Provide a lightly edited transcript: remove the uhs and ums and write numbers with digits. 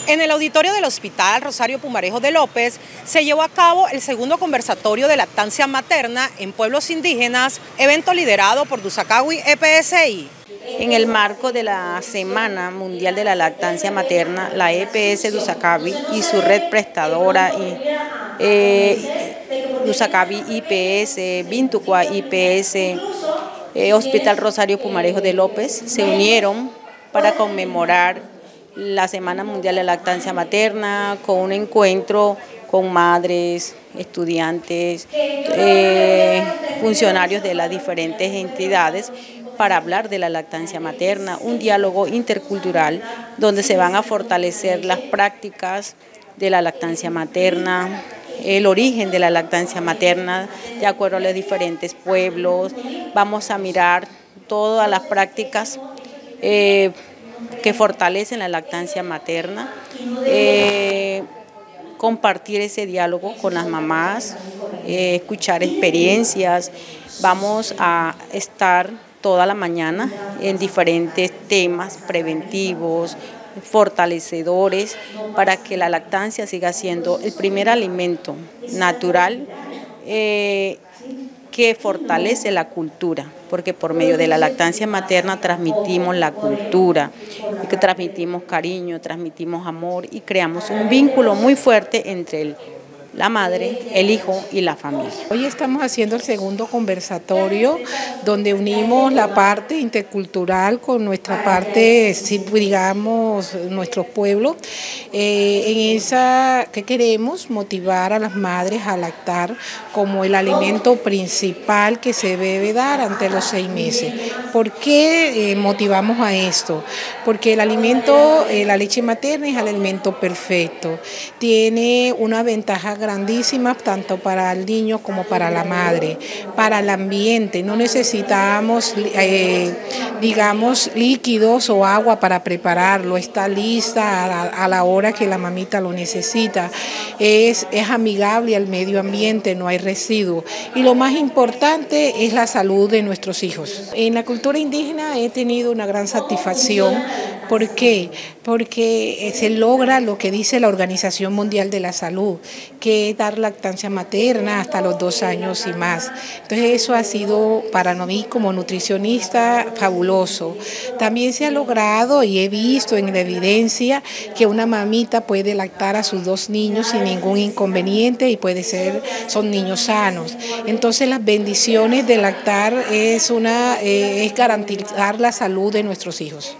En el auditorio del Hospital Rosario Pumarejo de López se llevó a cabo el segundo conversatorio de lactancia materna en pueblos indígenas, evento liderado por Dusacagui EPSI. En el marco de la Semana Mundial de la Lactancia Materna, la EPS Dusacagui y su red prestadora, Dusacagui IPS, Bintucua IPS, Hospital Rosario Pumarejo de López, se unieron para conmemorar la Semana Mundial de la Lactancia Materna con un encuentro con madres, estudiantes, funcionarios de las diferentes entidades para hablar de la lactancia materna, un diálogo intercultural donde se van a fortalecer las prácticas de la lactancia materna, el origen de la lactancia materna de acuerdo a los diferentes pueblos. Vamos a mirar todas las prácticas que fortalecen la lactancia materna, compartir ese diálogo con las mamás, escuchar experiencias. Vamos a estar toda la mañana en diferentes temas preventivos, fortalecedores, para que la lactancia siga siendo el primer alimento natural que fortalece la cultura, porque por medio de la lactancia materna transmitimos la cultura, que transmitimos cariño, transmitimos amor y creamos un vínculo muy fuerte entre la madre, el hijo y la familia. Hoy estamos haciendo el segundo conversatorio donde unimos la parte intercultural con nuestra parte, digamos, nuestros pueblos. En esa que queremos motivar a las madres a lactar como el alimento principal que se debe dar ante los 6 meses. ¿Por qué motivamos a esto? Porque el alimento, la leche materna es el alimento perfecto. Tiene una ventaja grandísima tanto para el niño como para la madre, para el ambiente. No necesitamos, digamos, líquidos o agua para prepararlo. Está lista a la hora que la mamita lo necesita. Es amigable al medio ambiente, no hay residuos. Y lo más importante es la salud de nuestros hijos. En la cultura indígena he tenido una gran satisfacción. ¿Por qué? Porque se logra lo que dice la Organización Mundial de la Salud, que es dar lactancia materna hasta los 2 años y más. Entonces eso ha sido para mí como nutricionista fabuloso. También se ha logrado y he visto en la evidencia que una mamita puede lactar a sus 2 niños sin ningún inconveniente y son niños sanos. Entonces las bendiciones de lactar es garantizar la salud de nuestros hijos.